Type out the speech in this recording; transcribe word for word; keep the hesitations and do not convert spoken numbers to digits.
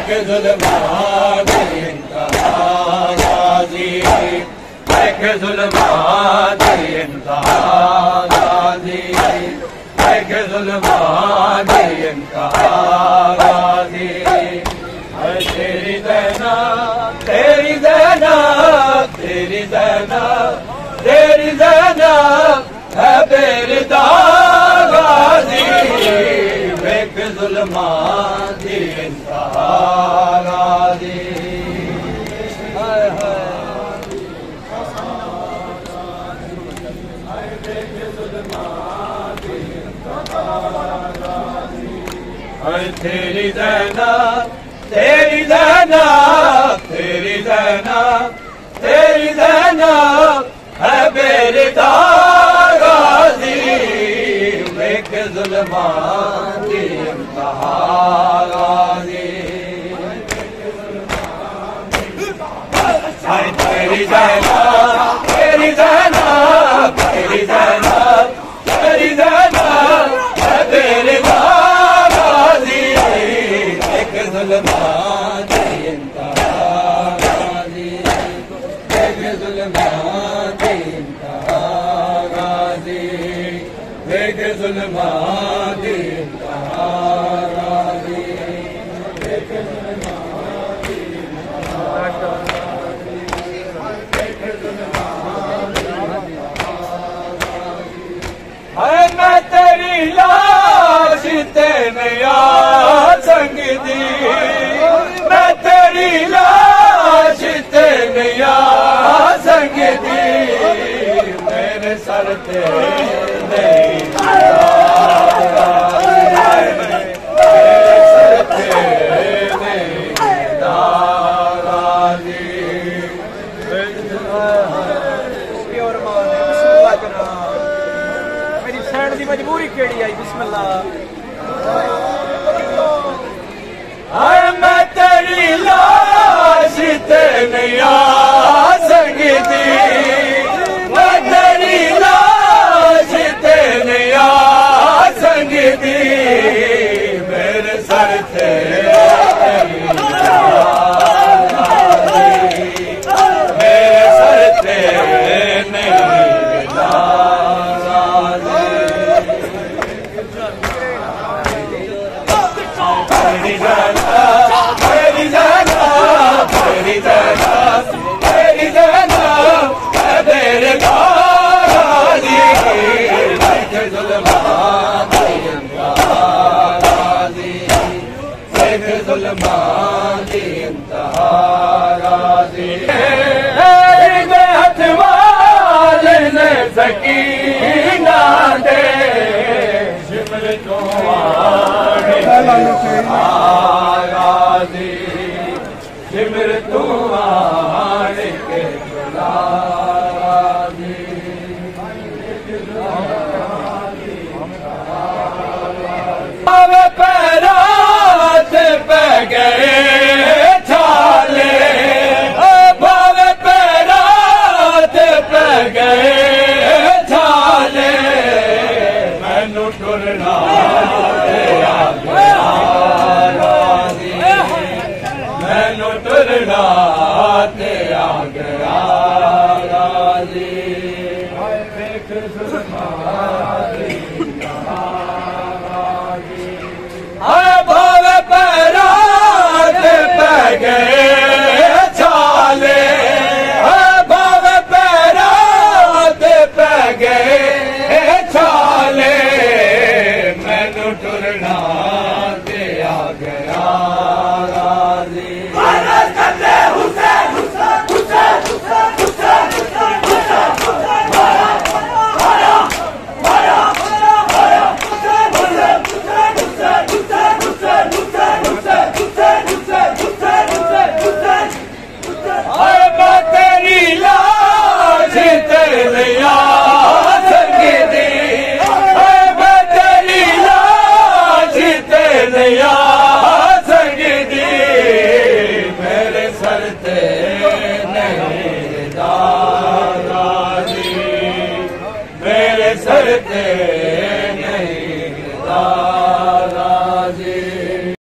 देख जुल्मात इंतहा गाजी, देख जुल्मात इंतहा गाजी, देख जुल्मात इंतहा गाजी। तेरी ज़ैना तेरी ज़ैना तेरी ज़ैना तेरी ज़ैना है बेरदा गाजी, देख जुल्मात इंतहा गाजी। हाय हाय तेरी ज़ैना तेरी ज़ैना तेरी ज़ैना तेरी ज़ैना है बेरदा गाजी, देख जुल्मात इंतहा गाजी। हाय तेरी ज़ैना तेरी ज़ैना तेरी ज़ैना तेरी ज़ैना है बेरदा गाजी, देख जुल्मात इंतहा गाजी, देख जुल्मात इंतहा गाजी, देख जुल्मात इंतहा गाजी, देख जुल्मात इंतहा गाजी, देख जुल्मात इंतहा गाजी। हाय मैं तेरी लाश तेने यार संग दी, मैं तेरी लाश तेने यार संग दी, मेरे सर ते नहीं मेरे सर ते नहीं गाजी। मेरी सैन की मजबूरी केड़ी आई बिस्मिल्लाह। हाय मैं तेरी लाश तेने यार संग दी, मैं तेरी लाश तेने यार संग दी, मेरे सर ते मेरे सर ते नहीं तेरी ज़ैना तेरी ज़ैना तेरी ज़ैना तेरी ज़ैना है बेरदा गाजी, देख जुल्मात इंतहा गाजी, देख जुल्मात इंतहा गाजी। तेरे हथ वाले ने सकीना दे शिमर तो गाजी, शिमर तू आड़ के गाजी। बाबे पैरात पे गए छाले, बाबे पैरात पे गए छाले, मैनू टुरना मैनू टुरना ते आ गया गाजी, देख जुल्मात इंतहा गाजी। हाय भावे पैरात पे गए छाले, हाय भावे पैरात पे गए छाले, मैनू टुरना ते आ गया गाजी।